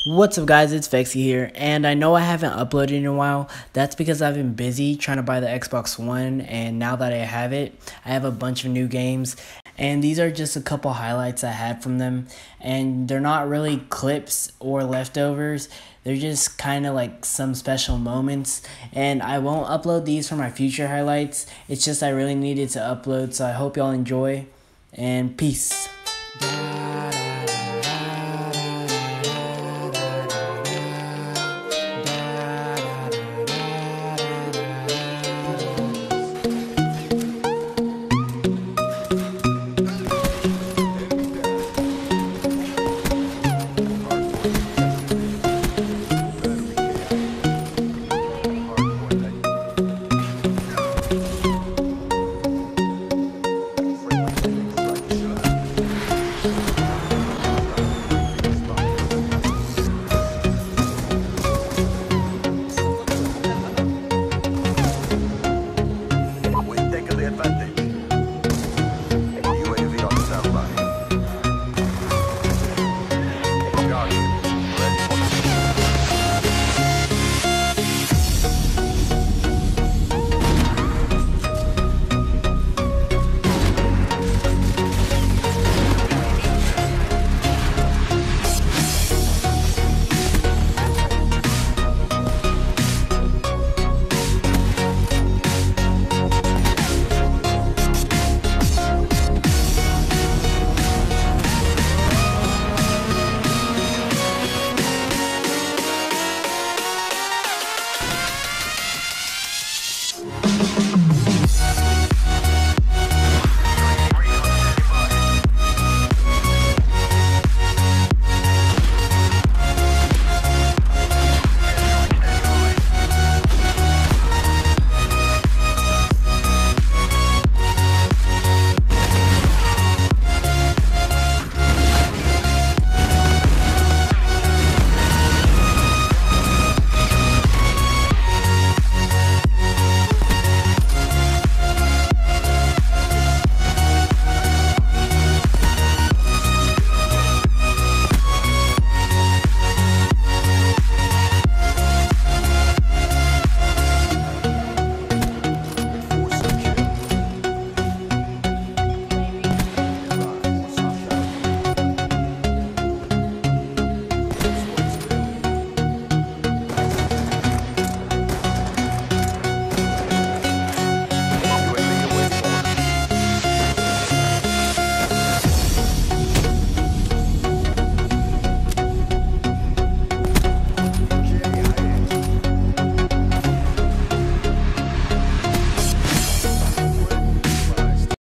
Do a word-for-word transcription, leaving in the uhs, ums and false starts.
What's up guys, it's Vexy here, and I know I haven't uploaded in a while. That's because I've been busy trying to buy the Xbox One, and now that I have it, I have a bunch of new games, and these are just a couple highlights I had from them, and they're not really clips or leftovers. They're just kind of like some special moments, and I won't upload these for my future highlights. It's just I really needed to upload, so I hope y'all enjoy, and peace.